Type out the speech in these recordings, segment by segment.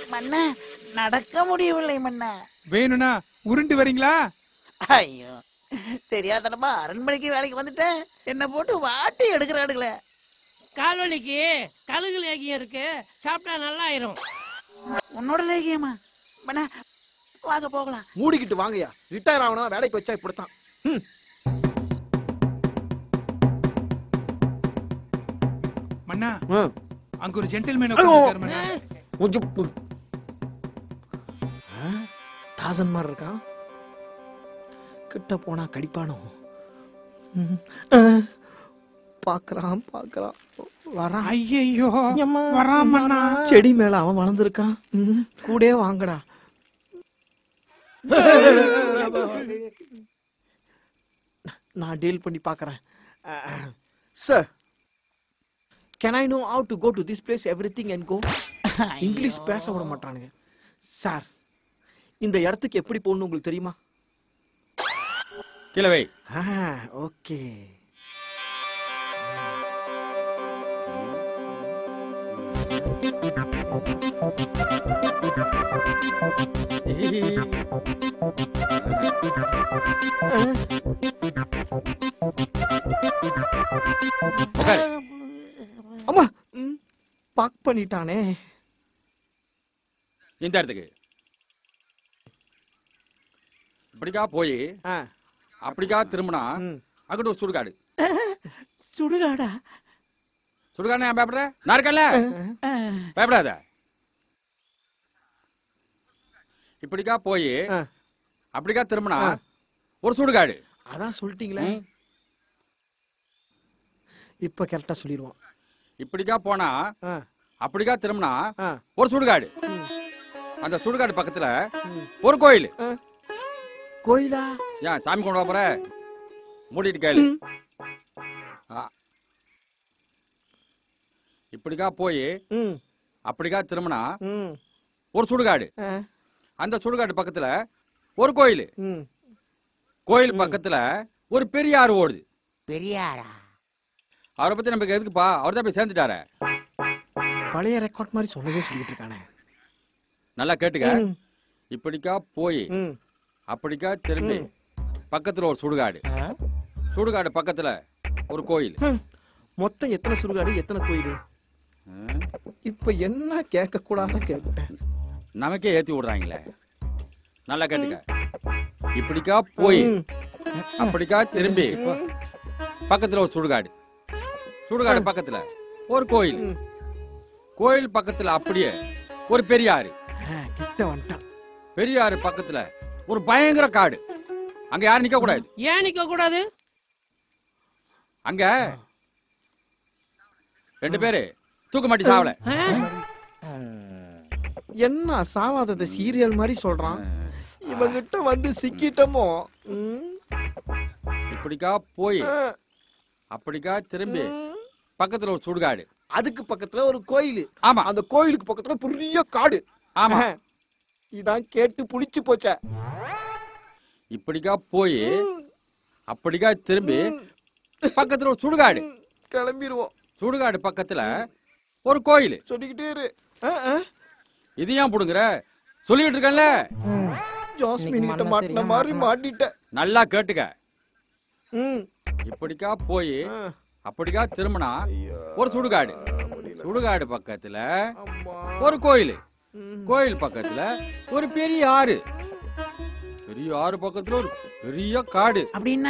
மன்னா நடக்க முடியவில்லை மன்னா. வேணும்னா உருண்டு வரீங்களா? ஐயோ தெரியாதனமா அரண்மனைக்கு வேலைக்கு வந்துட்டேன். என்ன போட்டு வாட்டி எடுக்கிறாடுங்களே. கால்வலிக்கு கழுகு லேகியம் இருக்கு, சாப்பிட்டா நல்லா ஆயிரும். உன்னோட லேகியமா? மன்னா வாங்க போகலாம். மூடிக்கிட்டு வாங்கயா. ரிட்டையர் ஆகணும் வேலைக்கு வச்சா இப்படித்தான். மன்னா அங்க ஒரு ஜென்டில்மேன் உட்கார்ந்திருக்காரு மன்னா. தாசன் மாதிரி இருக்கான். கிட்ட போனா கடிப்பானோ. பாக்குறான் வரான். ஐயோ வரான் மன்னா. செடி மேல அவன் வளர்ந்துருக்கான். கூடே வாங்கடா. நான் டீல் பண்ணி பாக்குறேன். Sir, can I know how to go to this place everything and go? English பேச விட மாட்டானுங்க. சார், இந்த இடத்துக்கு எப்படி போகணும் உங்களுக்கு தெரியுமா? கிளவை. ஓகே. அம்மா பாக் பண்ணிட்டானே. இந்த இடத்துக்கு இப்படிக்கா போய் அப்படிக்கா திரும்பினா அங்கிட்ட ஒரு சுடுகாடு. சுடுகாடா? சுடுகாடு ஏன் பயப்படுற? நான் இருக்கல, பயப்படாத. இப்படிக்கா போய் அப்படிக்கா திரும்பினா ஒரு சுடுகாடு. அதான் சொல்லிட்டீங்களே. இப்ப கரெக்டா சொல்லிடுவான். இப்படிக்கா போனா அப்படிக்கா திரும்பினா ஒரு சுடுகாடு. அந்த சுடுகாடு பக்கத்துல ஒரு கோயில். கோயிலா? ஏன் சாமி கொண்டு வா போற? மூடிட்டு கேளு. இப்படிக்கா போய் அப்படிக்கா திரும்பினா ஒரு சுடுகாடு. அந்த சுடுகாடு பக்கத்துல ஒரு கோயில். கோயில் பக்கத்துல ஒரு பெரிய ஆறு ஓடுது. பெரியாரா? அவரை பத்தி நமக்கு எதுக்குப்பா? அவர் தான் போய் சேர்ந்துட்டாரு. பழைய ரெக்கார்ட் மாதிரி சொன்னதே சொல்லிட்டு இருக்கானே. நல்லா கேட்டுக்க. இப்படிக்கா போய் அப்படிக்கா திரும்பி பக்கத்துல ஒரு சுடுகாடு. சுடுகாடு பக்கத்துல ஒரு கோயில். மொத்தம் எத்தனை சுடுகாடு, எத்தனை கோயில்? இப்ப என்ன கேட்க கூடாத கேட்டேன். நமக்கே ஏத்தி விடுறாங்களே. நல்லா கேட்டுக்க. இப்படிக்கா போய் அப்படிக்கா திரும்பி பக்கத்துல ஒரு சுடுகாடு. சுடுகாடு பக்கத்துல ஒரு கோயில். கோயில் பக்கத்துல அப்படியே ஒரு பெரியாறு. பெரியாறு பக்கத்துல ஒரு பயங்கர காடு. அங்க யாரும் நிக்க கூடாது. ஏன் நிக்க கூடாது? அங்க ரெண்டு பேரு தூக்க மாட்டி சாவல. என்ன சாவாதத சீரியல் மாதிரி சொல்றான். இவங்கிட்ட வந்து சிக்கிட்டமோ. இப்படிக்கா போய் அப்படிக்கா திரும்பி பக்கத்துல ஒரு சுடுகாடு. அதுக்கு பக்கத்துல ஒரு கோயில். ஆமா. அந்த கோயிலுக்கு பக்கத்துல பெரிய காடு. ஆமா. இதான் கேட்டு புடிச்சு போச்ச. இப்படிக்கா போய் அப்படிக்கா திரும்பி பக்கத்துல ஒரு சுடுகாடு. கிளம்பிடுவோம். சுடுகாடு பக்கத்துல ஒரு கோயில். சொல்லிக்கிட்டே இரு. இது ஏன் புடுங்குற? சொல்லிட்டு இருக்கேன்ல. ஜாஸ்மின் கிட்ட மாட்டின மாதிரி மாட்டிட்ட. நல்லா கேட்டுக்க. இப்படிக்கா போய் அப்படிக்கா திரும்பினா ஒரு சுடுகாடு. சுடுகாடு பக்கத்துல ஒரு கோயில். கோயில் பக்கத்துல ஒரு பெரிய ஆறு. பெரிய ஆறு பக்கத்துல ஒரு பெரிய காடு. அப்படின்னா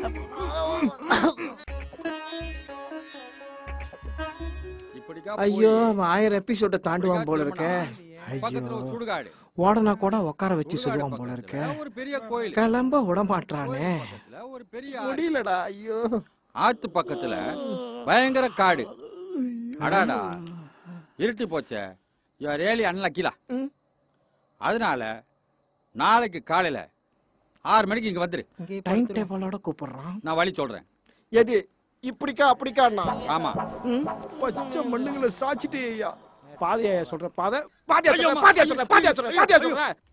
ஐயோ 1000 எபிசோட தாண்டுவான் போல இருக்க. சுடுகாடு ஓடனா கூட உட்கார வச்சு சொல்லுவான் போல இருக்க. கிளம்ப விட மாட்டானே. முடியலடா. ஐயோ. ஆத்து பக்கத்துல பயங்கர காடு. அடாடா இருட்டி போச்சே. யூ ஆர் ரியலி அன்லக்கிலா. அதனால நாளைக்கு காலையில 6 மணிக்கு இங்க வந்துரு. டைம் டேபிளோட கூப்பிடுறான். நான் வழி சொல்றேன். எது இப்படிக்கா அப்படிக்கா? ஆமா. பச்சை மண்ணுங்களை சாச்சிட்டே ஐயா. பாதையா சொல்ற பாதை. பாதையா சொல்ற. பாதையா சொல்ற. பாதையா சொல்ற. பாதையா சொல்ற.